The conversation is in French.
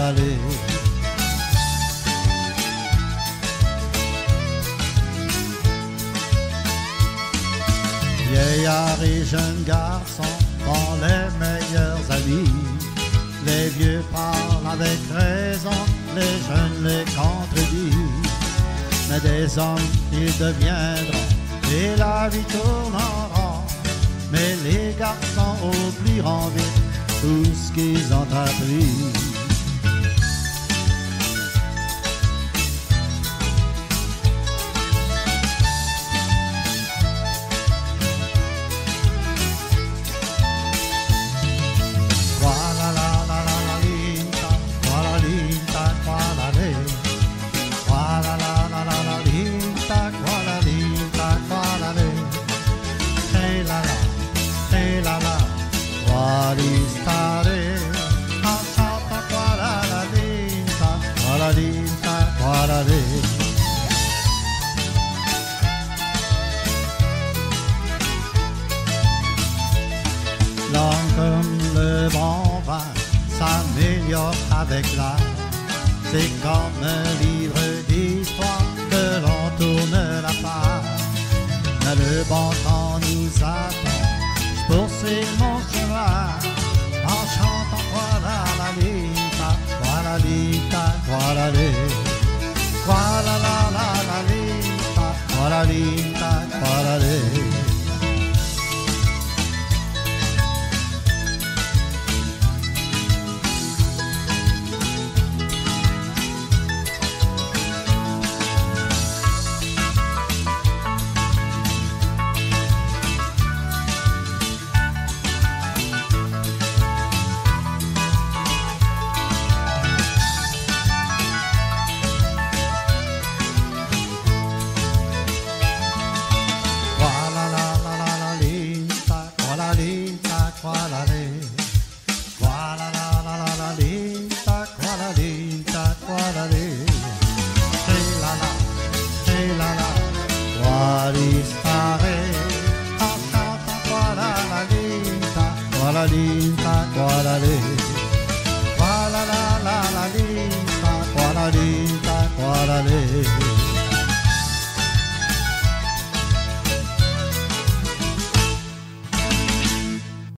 l'allée. Vieillards et jeunes garçons sont les meilleurs amis. Les vieux parlent avec raison, les jeunes les contredisent. Mais des hommes ils deviendront et la vie tourne en rond. Mais les garçons oublieront vite tout ce qu'ils ont appris. L'homme comme le bon vin s'améliore avec l'âge. C'est comme un livre d'histoire que l'on tourne la page. Mais le bon temps nous attend, je poursuis mon chemin en chantant voilà la lita, voilà lita, voilà lita. Voilà la la la lita, voilà lita, voilà lita. Guaralita, guaralita, guaralita.